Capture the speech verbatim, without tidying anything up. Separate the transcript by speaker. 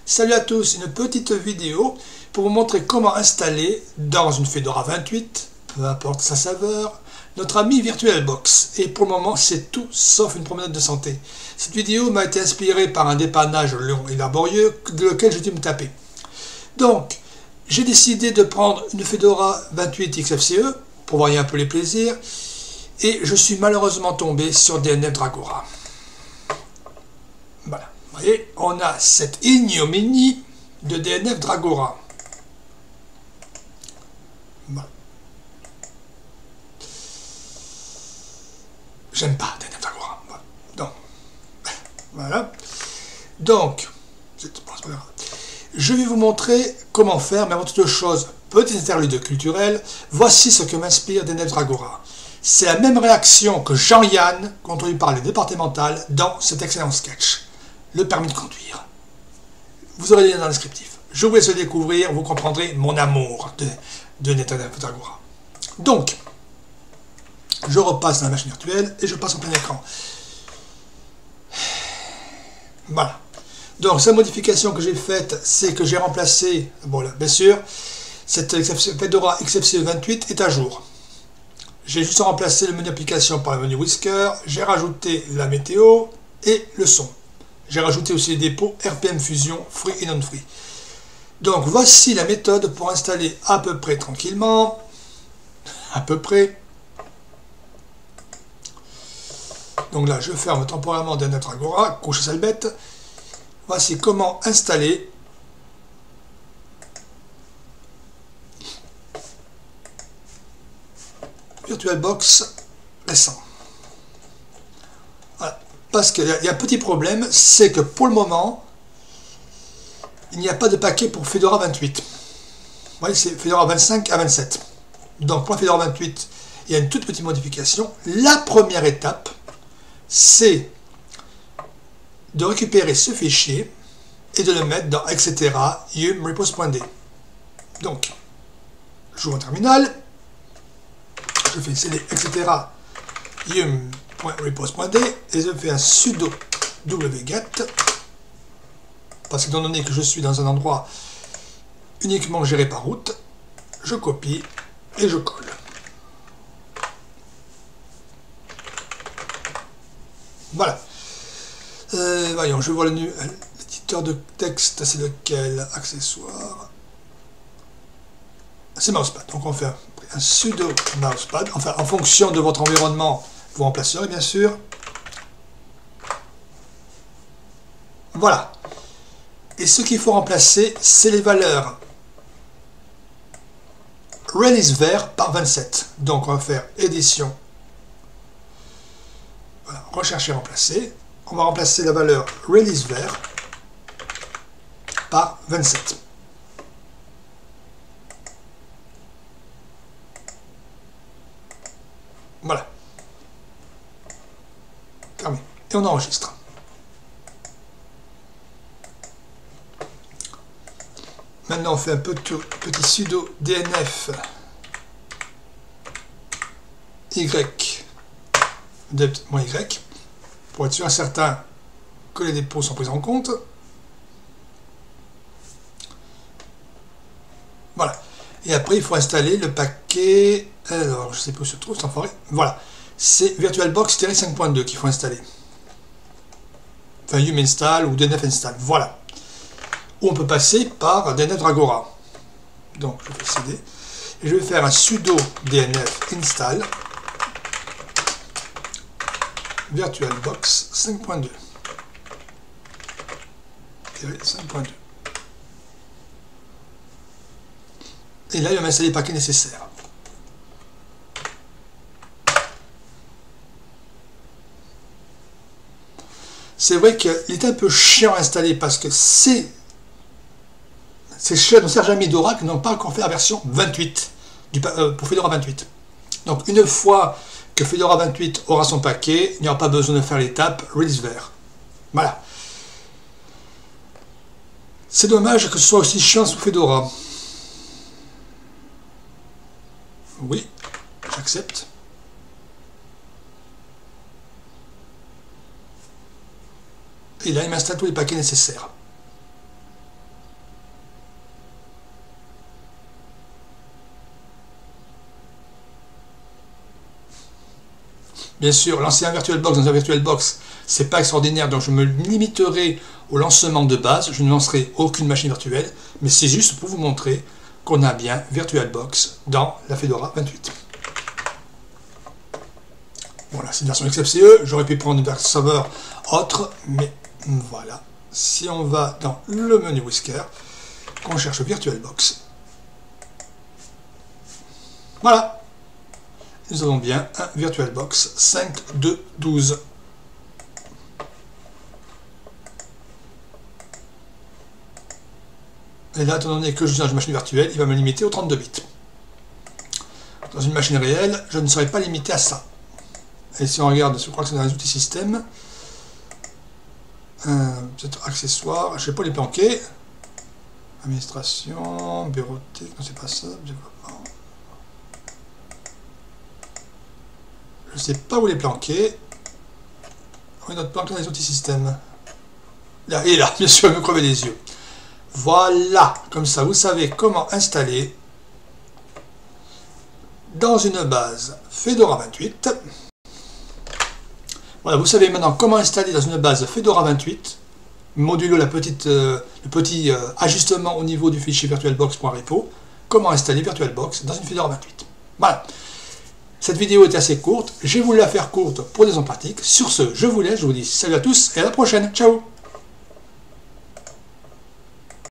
Speaker 1: Salut à tous, une petite vidéo pour vous montrer comment installer dans une Fedora vingt-huit, peu importe sa saveur, notre ami VirtualBox. Et pour le moment, c'est tout sauf une promenade de santé. Cette vidéo m'a été inspirée par un dépannage long et laborieux de lequel j'ai dû me taper. Donc, j'ai décidé de prendre une Fedora vingt-huit X F C E pour varier un peu les plaisirs. Et je suis malheureusement tombé sur D N F Dragora. Voilà. Vous voyez, on a cette ignominie de D N F Dragora. Voilà. J'aime pas D N F Dragora. Voilà. Donc, voilà. Donc, je vais vous montrer comment faire, mais avant toute chose, petite interlude culturelle, voici ce que m'inspire D N F Dragora. C'est la même réaction que Jean-Yann, conduit par le départemental, dans cet excellent sketch. Le permis de conduire. Vous aurez les liens dans le descriptif. Je vous laisse le découvrir, vous comprendrez mon amour de, de D N F Dragora. Donc, je repasse dans la machine virtuelle et je passe en plein écran. Voilà. Donc, cette modification que j'ai faite, c'est que j'ai remplacé, bon là, bien sûr, cette Fedora X F C E vingt-huit est à jour. J'ai juste remplacé le menu application par le menu Whisker, j'ai rajouté la météo et le son. J'ai rajouté aussi les dépôts R P M Fusion, free et non-free. Donc voici la méthode pour installer à peu près tranquillement, à peu près. Donc là, je ferme temporairement D N F Dragora, couche sale bête. Voici comment installer VirtualBox récent. Voilà. Parce qu'il y a un petit problème, c'est que pour le moment, il n'y a pas de paquet pour Fedora vingt-huit. Vous voyez, c'est Fedora vingt-cinq à vingt-sept. Donc pour la Fedora vingt-huit, il y a une toute petite modification. La première étape, c'est de récupérer ce fichier et de le mettre dans et cetera yum repos.d. Donc, j'ouvre un terminal. Je fais cd et cetera yum.repos.d et je fais un sudo wget parce que étant donné que je suis dans un endroit uniquement géré par route, je copie et je colle. Voilà. Euh, voyons, je vois l'éditeur de texte, c'est lequel? Accessoire. C'est Mousepad. Donc on fait un, un sudo Mousepad. Enfin, en fonction de votre environnement, vous remplacerez bien sûr. Voilà. Et ce qu'il faut remplacer, c'est les valeurs release vert par vingt-sept. Donc on va faire édition. Voilà, rechercher remplacer. On va remplacer la valeur release vert par vingt-sept. Voilà. Terminé. Et on enregistre. Maintenant, on fait un petit, petit sudo D N F Y dept-y pour être sûr et certain que les dépôts sont pris en compte. Voilà. Et après, il faut installer le paquet. Alors, je ne sais pas où se trouve, c'est enfoiré. Voilà. C'est VirtualBox cinq point deux qu'il faut installer. Enfin, yum install ou D N F install. Voilà. Ou on peut passer par D N F Dragora. Donc, je fais cd. Et je vais faire un sudo D N F install VirtualBox cinq point deux. cinq point deux. Et là, il va m'installer les paquets nécessaires. C'est vrai qu'il est un peu chiant à installer parce que c'est ces chaînes Serge Amidora qui n'ont pas encore fait la version vingt-huit du, euh, pour Fedora vingt-huit. Donc une fois que Fedora vingt-huit aura son paquet, il n'y aura pas besoin de faire l'étape release vert. Voilà. C'est dommage que ce soit aussi chiant sous Fedora. Oui, j'accepte. Et là, il m'installe tous les paquets nécessaires. Bien sûr, lancer un VirtualBox dans un VirtualBox, c'est pas extraordinaire, donc je me limiterai au lancement de base. Je ne lancerai aucune machine virtuelle, mais c'est juste pour vous montrer qu'on a bien VirtualBox dans la Fedora vingt-huit. Voilà, c'est une version X F C E. J'aurais pu prendre un serveur autre, mais voilà. Si on va dans le menu Whisker, qu'on cherche VirtualBox, voilà, nous avons bien un VirtualBox cinq point deux point douze. Et là, étant donné que je suis dans une machine virtuelle, il va me limiter aux trente-deux bits. Dans une machine réelle, je ne serai pas limité à ça. Et si on regarde, je crois que c'est dans les outils système, euh, peut-être accessoires, je ne vais pas les planquer. Administration, bureautique, non c'est pas ça, développement. Je ne sais pas où les planquer. Oui, notre planqué dans les outils système. Là, il est là, bien sûr, il me crevait les yeux. Voilà, comme ça vous savez comment installer dans une base Fedora vingt-huit. Voilà, vous savez maintenant comment installer dans une base Fedora vingt-huit, modulo la petite, euh, le petit euh, ajustement au niveau du fichier virtualbox.repo, comment installer VirtualBox dans une Fedora vingt-huit. Voilà, cette vidéo est assez courte, j'ai voulu la faire courte pour des gens pratiques. Sur ce, je vous laisse, je vous dis salut à tous et à la prochaine, ciao.